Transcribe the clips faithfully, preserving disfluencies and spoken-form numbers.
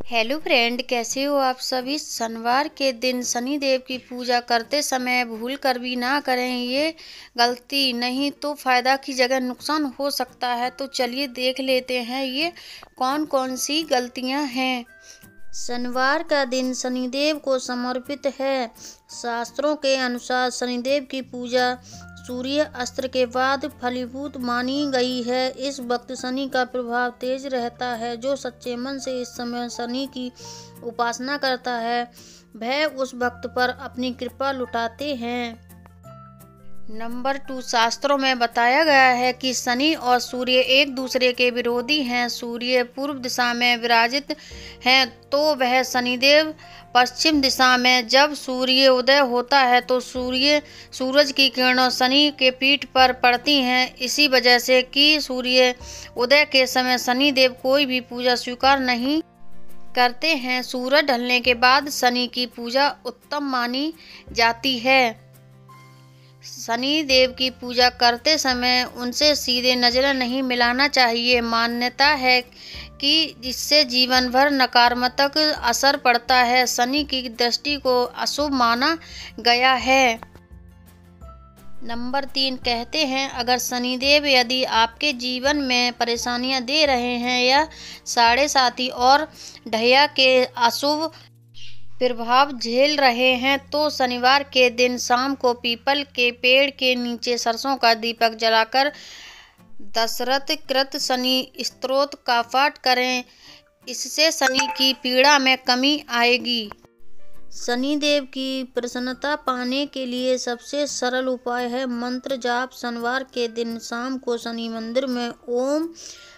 Hello friend, कैसे हो आप सभी। शनिवार के दिन शनि देव की पूजा करते समय भूल कर भी ना करें ये गलती, नहीं तो फायदा की जगह नुकसान हो सकता है। तो चलिए देख लेते हैं ये कौन कौन सी गलतियां हैं। शनिवार का दिन शनिदेव को समर्पित है। शास्त्रों के अनुसार शनिदेव की पूजा सूर्य अस्त्र के बाद फलीभूत मानी गई है। इस वक्त शनि का प्रभाव तेज रहता है। जो सच्चे मन से इस समय शनि की उपासना करता है वह उस वक्त पर अपनी कृपा लुटाते हैं। नंबर टू, शास्त्रों में बताया गया है कि शनि और सूर्य एक दूसरे के विरोधी हैं। सूर्य पूर्व दिशा में विराजित हैं तो वह शनिदेव पश्चिम दिशा में। जब सूर्य उदय होता है तो सूर्य सूरज की किरणें शनि के पीठ पर पड़ती हैं। इसी वजह से कि सूर्य उदय के समय शनिदेव कोई भी पूजा स्वीकार नहीं करते हैं। सूरज ढलने के बाद शनि की पूजा उत्तम मानी जाती है। शनि देव की पूजा करते समय उनसे सीधे नजरें नहीं मिलाना चाहिए। मान्यता है कि इससे जीवन भर नकारात्मक असर पड़ता है। शनि की दृष्टि को अशुभ माना गया है। नंबर तीन, कहते हैं अगर शनिदेव यदि आपके जीवन में परेशानियां दे रहे हैं या साढ़े साथी और ढैया के अशुभ प्रभाव झेल रहे हैं तो शनिवार के दिन शाम को पीपल के पेड़ के नीचे सरसों का दीपक जलाकर दशरथ कृत शनि स्तोत्र का पाठ करें। इससे शनि की पीड़ा में कमी आएगी। शनि देव की प्रसन्नता पाने के लिए सबसे सरल उपाय है मंत्र जाप। शनिवार के दिन शाम को शनि मंदिर में ओम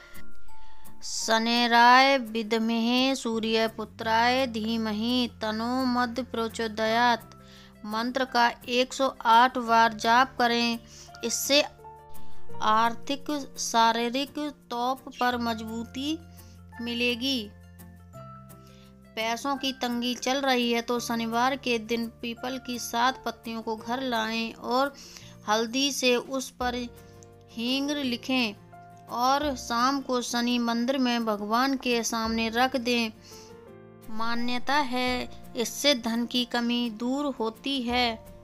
शनैराय विद्महे सूर्यपुत्राय धीमहि तन्नो मद प्रचोदयात् मंत्र का एक सौ आठ बार जाप करें। इससे आर्थिक शारीरिक तौर पर मजबूती मिलेगी। पैसों की तंगी चल रही है तो शनिवार के दिन पीपल की सात पत्तियों को घर लाएं और हल्दी से उस पर हींग लिखें और शाम को शनि मंदिर में भगवान के सामने रख दें। मान्यता है इससे धन की कमी दूर होती है।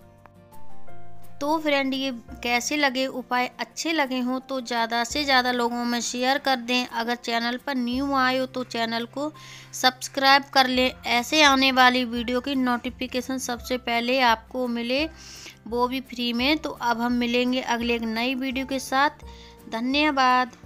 तो फ्रेंड, ये कैसे लगे उपाय, अच्छे लगे हो तो ज़्यादा से ज़्यादा लोगों में शेयर कर दें। अगर चैनल पर न्यू आए हो तो चैनल को सब्सक्राइब कर लें। ऐसे आने वाली वीडियो की नोटिफिकेशन सबसे पहले आपको मिले, वो भी फ्री में। तो अब हम मिलेंगे अगले एक नई वीडियो के साथ। धन्यवाद।